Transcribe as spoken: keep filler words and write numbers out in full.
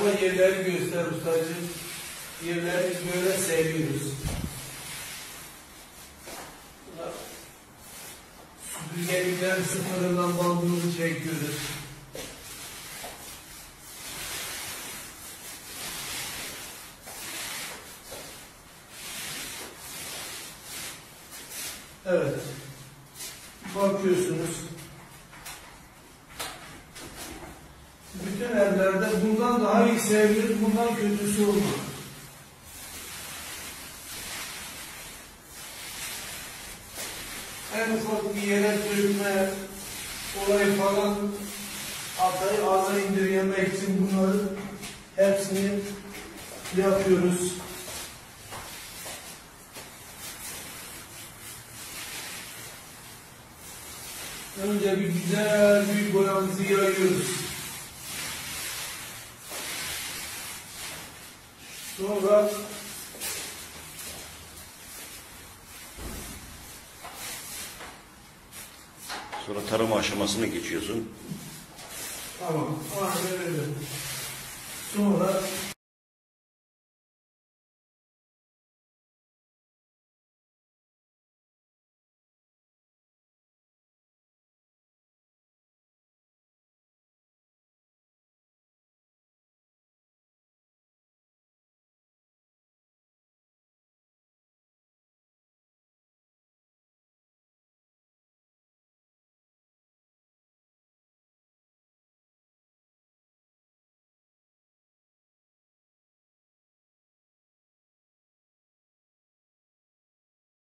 tarafa yerleri göster ustacığım. Yerleri biz böyle seviyoruz. Süpürgelikler sıfırından bandımızı çekiyoruz. Evet. Bakıyorsunuz. Bütün evlerde bundan daha iyi sevilir, bundan kötüsü olmaz. En ufak bir yere dökme olayı falan hatayı aza indirgemek için bunları hepsini yapıyoruz. Önce bir güzel bir boyamızı yayıyoruz. Sonra Sonra tarama aşamasına geçiyorsun. tamam. Aynen öyle. Sonra